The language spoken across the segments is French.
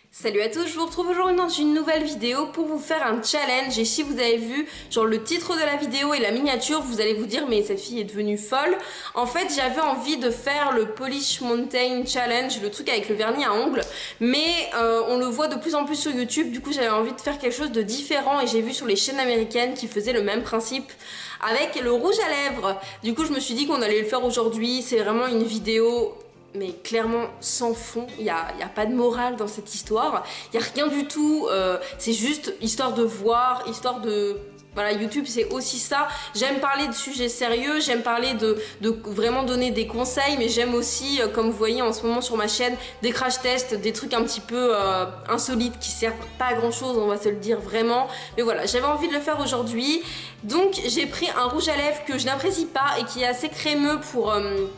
Salut à tous, je vous retrouve aujourd'hui dans une nouvelle vidéo pour vous faire un challenge. Et si vous avez vu genre le titre de la vidéo et la miniature, vous allez vous dire mais cette fille est devenue folle. En fait j'avais envie de faire le Polish Mountain Challenge, le truc avec le vernis à ongles, mais on le voit de plus en plus sur YouTube. Du coup j'avais envie de faire quelque chose de différent et j'ai vu sur les chaînes américaines qui faisaient le même principe avec le rouge à lèvres. Du coup je me suis dit qu'on allait le faire aujourd'hui. C'est vraiment une vidéo mais clairement sans fond, il n'y a pas de morale dans cette histoire, il n'y a rien du tout, c'est juste histoire de voir, histoire de... Voilà, YouTube c'est aussi ça, j'aime parler de sujets sérieux, j'aime parler de vraiment donner des conseils, mais j'aime aussi, comme vous voyez en ce moment sur ma chaîne, des crash tests, des trucs un petit peu insolites qui servent pas à grand chose, on va se le dire vraiment, mais voilà, j'avais envie de le faire aujourd'hui, donc j'ai pris un rouge à lèvres que je n'apprécie pas et qui est assez crémeux pour...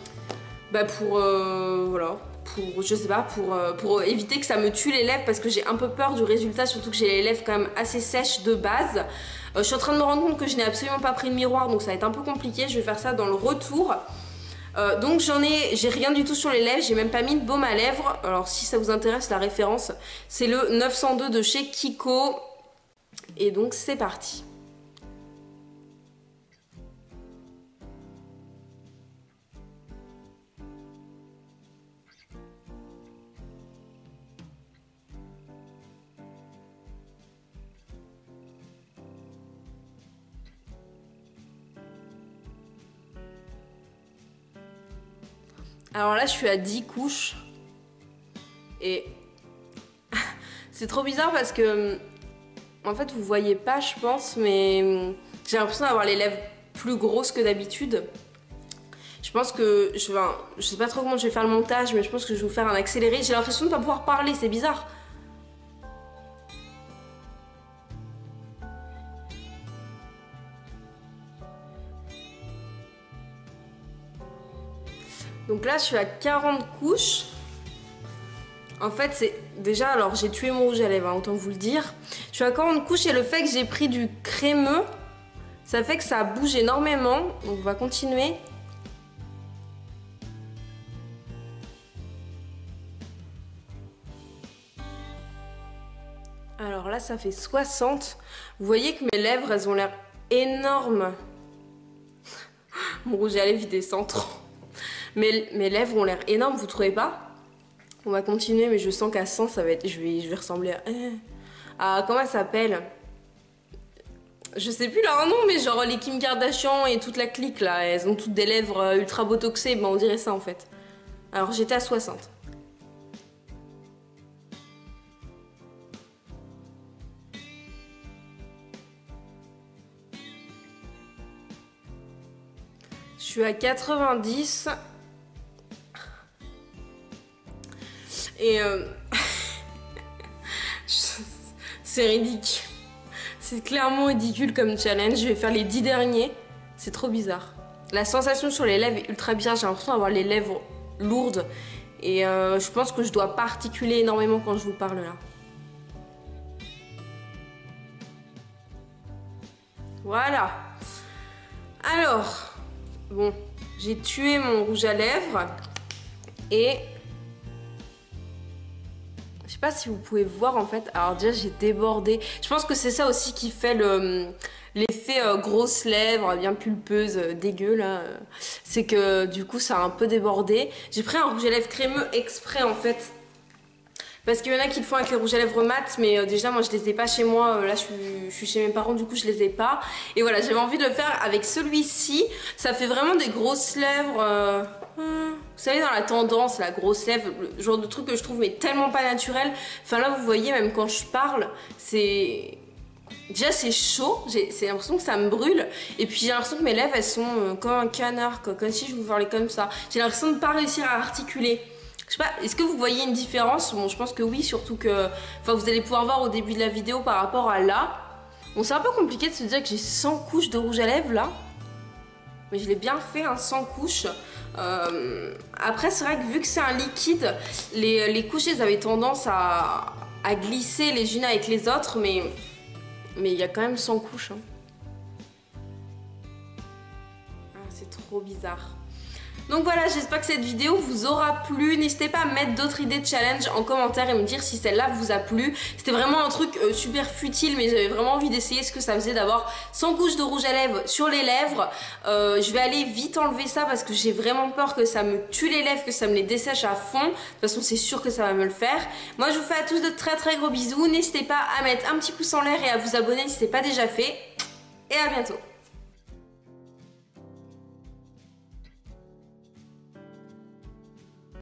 voilà, je sais pas, pour éviter que ça me tue les lèvres parce que j'ai un peu peur du résultat, surtout que j'ai les lèvres quand même assez sèches de base. Je suis en train de me rendre compte que je n'ai absolument pas pris de miroir, donc ça va être un peu compliqué, je vais faire ça dans le retour. Donc j'ai rien du tout sur les lèvres, j'ai même pas mis de baume à lèvres. Alors si ça vous intéresse la référence, c'est le 902 de chez Kiko. Et donc c'est parti. Alors là je suis à 10 couches et c'est trop bizarre parce que en fait vous voyez pas je pense, mais j'ai l'impression d'avoir les lèvres plus grosses que d'habitude. Je pense que je sais pas trop comment je vais faire le montage, mais je pense que je vais vous faire un accéléré. J'ai l'impression de ne pas pouvoir parler, c'est bizarre. Donc là je suis à 40 couches. En fait c'est déjà, alors j'ai tué mon rouge à lèvres, hein, autant vous le dire. Je suis à 40 couches et le fait que j'ai pris du crémeux, ça fait que ça bouge énormément. Donc on va continuer. Alors là ça fait 60. Vous voyez que mes lèvres elles ont l'air énormes. Mon rouge à lèvres il descend trop. Mes lèvres ont l'air énormes, vous trouvez pas? On va continuer, mais je sens qu'à 100 ça va être... Je vais ressembler à... Ah, comment elle s'appelle? Je sais plus leur nom, mais genre les Kim Kardashian et toute la clique là, elles ont toutes des lèvres ultra botoxées, ben on dirait ça en fait. Alors j'étais à 60. Je suis à 90. Et c'est ridicule. C'est clairement ridicule comme challenge. Je vais faire les 10 derniers. C'est trop bizarre. La sensation sur les lèvres est ultra bizarre. J'ai l'impression d'avoir les lèvres lourdes. Et je pense que je dois pas articuler énormément quand je vous parle là. Voilà. Alors, bon, j'ai tué mon rouge à lèvres. Et... je sais pas si vous pouvez voir en fait. Alors déjà j'ai débordé. Je pense que c'est ça aussi qui fait l'effet grosse lèvres, bien pulpeuse, dégueu là. C'est que du coup ça a un peu débordé. J'ai pris un rouge à lèvres crémeux exprès en fait. Parce qu'il y en a qui le font avec les rouges à lèvres mat, mais déjà moi je les ai pas chez moi. Là je suis chez mes parents, du coup je les ai pas. Et voilà, j'avais envie de le faire avec celui-ci. Ça fait vraiment des grosses lèvres. Vous savez, dans la tendance, la grosse lèvre, le genre de truc que je trouve mais tellement pas naturel. Enfin là vous voyez, même quand je parle, c'est... déjà c'est chaud, c'est l'impression que ça me brûle. Et puis j'ai l'impression que mes lèvres elles sont comme un canard, quoi, comme si je vous parlais comme ça. J'ai l'impression de pas réussir à articuler. Je sais pas, est-ce que vous voyez une différence? Bon, je pense que oui, surtout que... enfin, vous allez pouvoir voir au début de la vidéo par rapport à là. Bon, c'est un peu compliqué de se dire que j'ai 100 couches de rouge à lèvres, là. Mais je l'ai bien fait, hein, 100 couches. Après, c'est vrai que vu que c'est un liquide, les couches, elles avaient tendance à glisser les unes avec les autres, mais il y a quand même 100 couches. Hein. Ah, c'est trop bizarre. Donc voilà, j'espère que cette vidéo vous aura plu. N'hésitez pas à mettre d'autres idées de challenge en commentaire et me dire si celle-là vous a plu. C'était vraiment un truc super futile, mais j'avais vraiment envie d'essayer ce que ça faisait d'avoir 100 couches de rouge à lèvres sur les lèvres. Je vais aller vite enlever ça parce que j'ai vraiment peur que ça me tue les lèvres, que ça me les dessèche à fond. De toute façon, c'est sûr que ça va me le faire. Moi, je vous fais à tous de très très gros bisous. N'hésitez pas à mettre un petit pouce en l'air et à vous abonner si ce n'est pas déjà fait. Et à bientôt.